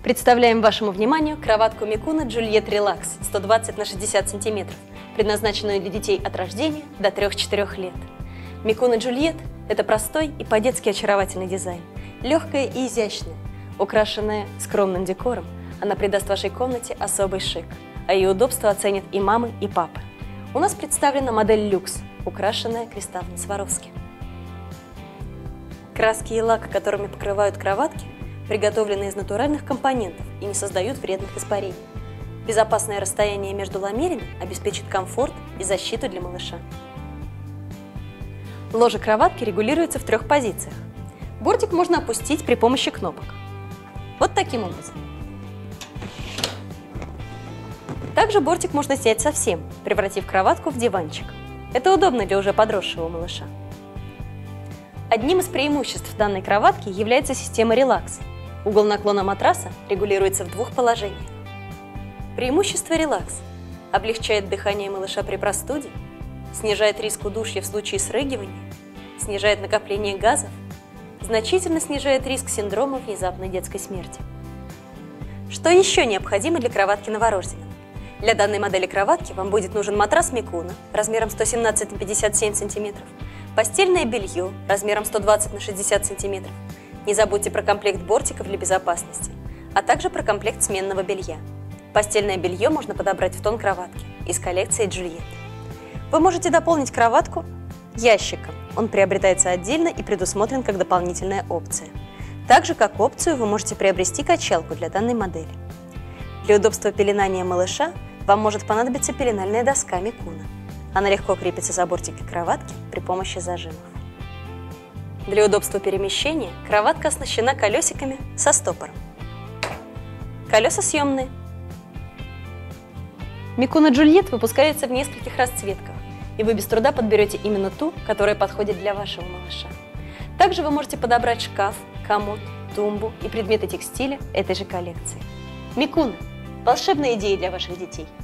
Представляем вашему вниманию кроватку Микуна Juliet Relax 120 на 60 см, предназначенную для детей от рождения до 3-4 лет. Микуна Juliet – это простой и по-детски очаровательный дизайн, легкая и изящная, украшенная скромным декором, она придаст вашей комнате особый шик, а ее удобство оценят и мамы, и папы. У нас представлена модель люкс, украшенная кристаллами Сваровски. Краски и лак, которыми покрывают кроватки, приготовлены из натуральных компонентов и не создают вредных испарений. Безопасное расстояние между ламелями обеспечит комфорт и защиту для малыша. Ложе кроватки регулируется в 3 позициях. Бортик можно опустить при помощи кнопок. Вот таким образом. Также бортик можно снять совсем, превратив кроватку в диванчик. Это удобно для уже подросшего малыша. Одним из преимуществ данной кроватки является система релакс. Угол наклона матраса регулируется в 2 положениях. Преимущество релакс облегчает дыхание малыша при простуде, снижает риск удушья в случае срыгивания, снижает накопление газов, значительно снижает риск синдрома внезапной детской смерти. Что еще необходимо для кроватки новорожденного? Для данной модели кроватки вам будет нужен матрас Микуна размером 117 на 57 см, постельное белье размером 120 на 60 см. Не забудьте про комплект бортиков для безопасности, а также про комплект сменного белья. Постельное белье можно подобрать в тон кроватки из коллекции Juliet. Вы можете дополнить кроватку ящиком. Он приобретается отдельно и предусмотрен как дополнительная опция. Также как опцию вы можете приобрести качалку для данной модели. Для удобства пеленания малыша вам может понадобиться пеленальная доска Микуна. Она легко крепится за бортики кроватки при помощи зажимов. Для удобства перемещения кроватка оснащена колесиками со стопором. Колеса съемные. Микуна Juliet выпускается в нескольких расцветках, и вы без труда подберете именно ту, которая подходит для вашего малыша. Также вы можете подобрать шкаф, комод, тумбу и предметы текстиля этой же коллекции. Микуна – волшебная идея для ваших детей.